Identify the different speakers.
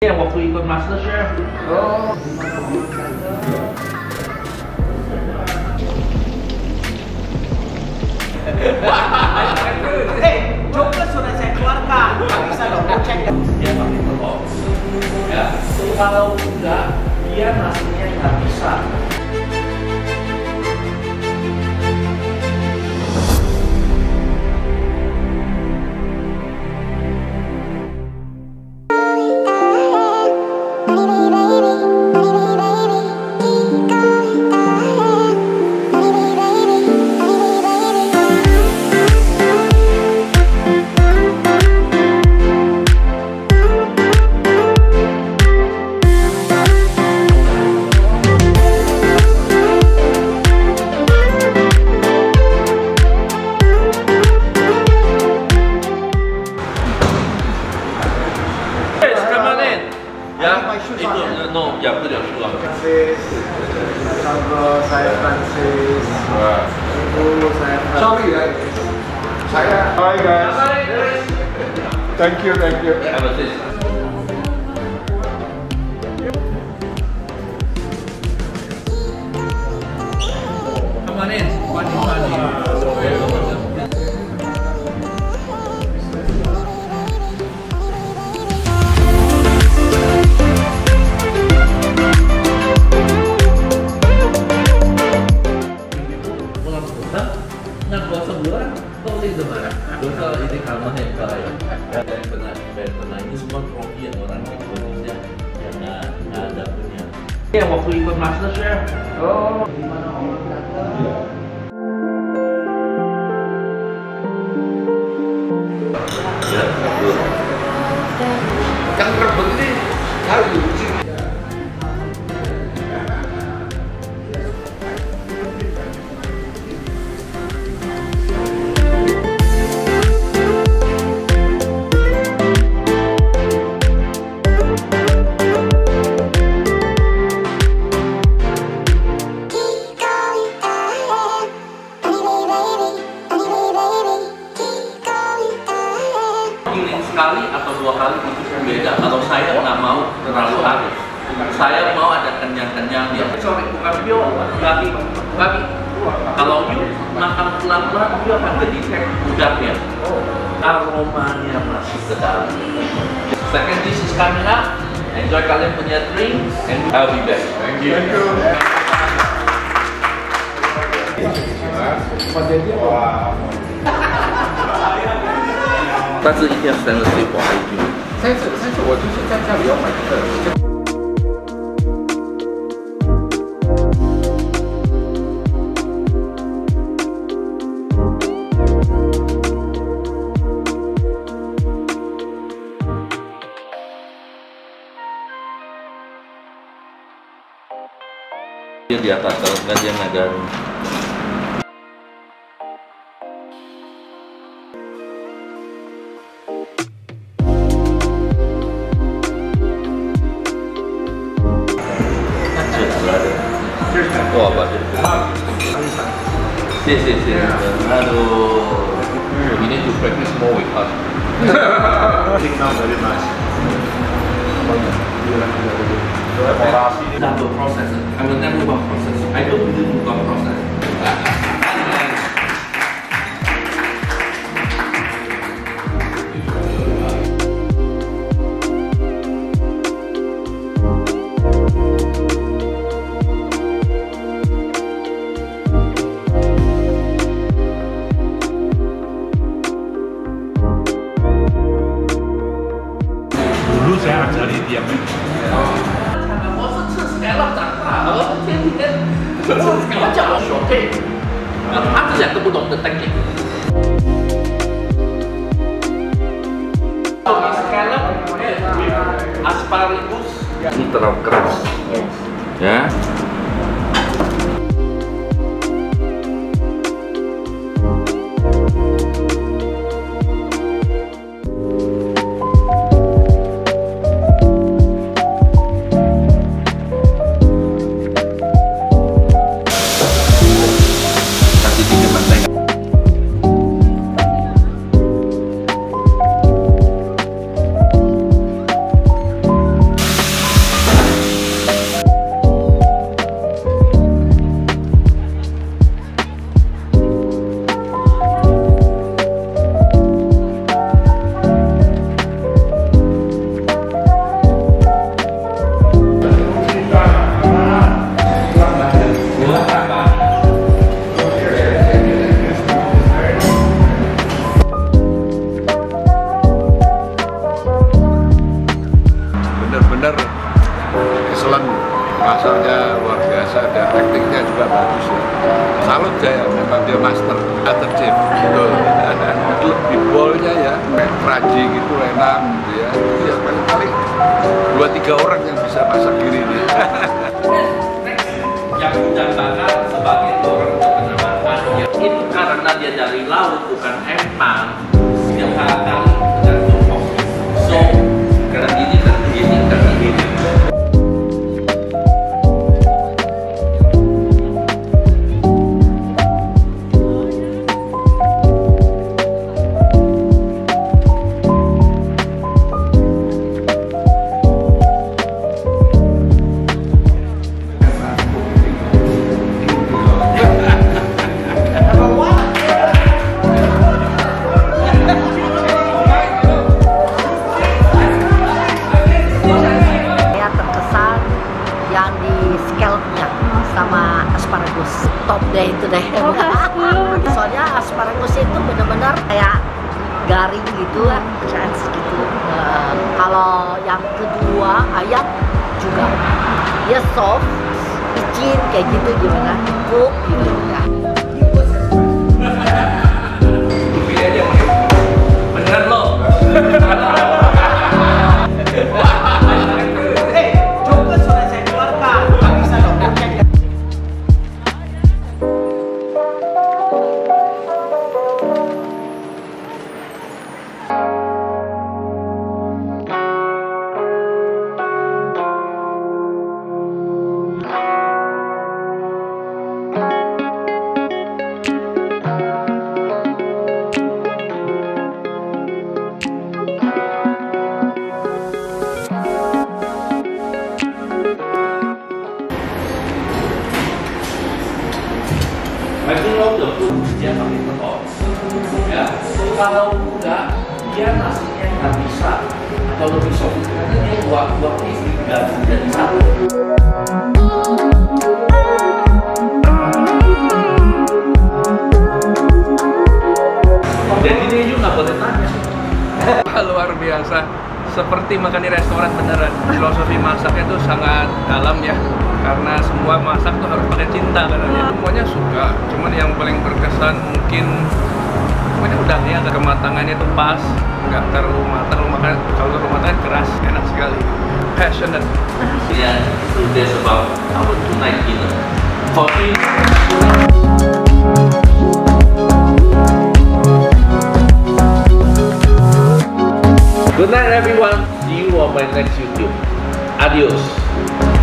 Speaker 1: Yang waktu ikut MasterChef. Oh.
Speaker 2: Coklat sudah saya keluarkan. Nggak bisa dong, cek.
Speaker 1: Dia pakai telur. Ya, kalau enggak, dia nasinya nggak bisa.
Speaker 3: Saya Francis. Ibu saya Francis. Sorry ya. Saya. Hi guys. Thank you.
Speaker 1: Have a seat. Come on in. Ini kamar yang baik. Benar ini semua trofi yang orang Indonesia yang nggak ada punya. Yang waktu ikut MasterChef. Oh, gimana orang kata? Ya, betul. Yang terbeli harus diuji. Sekali atau 2 kali itu beda. Kalau saya nggak mau terlalu habis, saya mau ada kenyang-kenyang dia. Sorry, bukan bio, babi. Kalau you makan pelan-pelan, you akan kedetek udangnya. Aromanya masuk ke dalam. Second dish is coming up. Enjoy kalian punya drink, and I'll be back. Thank you. Wow. 但是一定要 stainless steel for hygiene。
Speaker 3: 但是我就是在家里要买这个。
Speaker 1: Dia di atas, kalau enggak dia nggak garing. Oh, apa sih? Aduh, we need to practice more with us.
Speaker 3: Think now very nice.
Speaker 1: Double process. I will never work process. I don't believe in God process.
Speaker 4: Dulu saya ajari dia.
Speaker 1: 他叫我学配，他自己都不懂得 technique。Scallop with asparagus ini terlalu keras, ya.
Speaker 3: benar-benar excellent, masaknya luar biasa dan tekniknya juga bagus ya. Salut saya, memang dia master master chef. Betul. Di bolnya ya, kayak crunchy gitu enak gitu ya. Ya paling 2-3 orang yang bisa masak gini nih.
Speaker 1: Yang udang bakar sebagai orang terkena makan itu karena dia dari laut bukan empang. Setiap kali dengan tumpok. So karena ini kan begini kan ini.
Speaker 5: Sama asparagus top deh itu deh. Soalnya asparagus itu benar-benar kayak garing gitu kan, chance gitu. Kalau yang kedua ayam juga dia soft, licin kayak gitu gimana, empuk gitu ya.
Speaker 1: Bener loh.
Speaker 2: Coba sudah saya keluarkan, nggak bisa dong cek.
Speaker 1: Kalau dia pakai telur, ya. Kalau enggak, dia nasinya nggak bisa atau lebih soft karena dia dua piece digabung jadi satu. Jadi dia juga nggak boleh tanya.
Speaker 6: Luar biasa, seperti makan di restoran beneran. Filosofi masaknya tuh sangat dalam ya, karena semua masak tuh harus pakai cinta katanya. Semuanya suka, cuman yang paling berkesan mungkin pokoknya udangnya kematangannya tuh pas, nggak terlalu matang. Kalau terlalu matang keras, enak sekali. Passionate.
Speaker 1: Yeah, so that's about our tonight dinner. For me. Good night everyone. See you on my next YouTube. Adios.